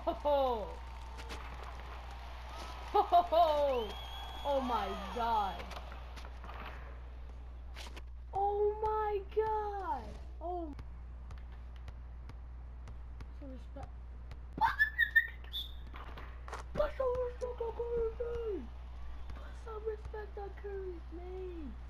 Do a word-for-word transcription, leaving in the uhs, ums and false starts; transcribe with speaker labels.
Speaker 1: ho! Ho ho ho! Oh my god! Oh my god! Oh. So respect. Put some respect on Curry's name! Put some respect on Curry's name!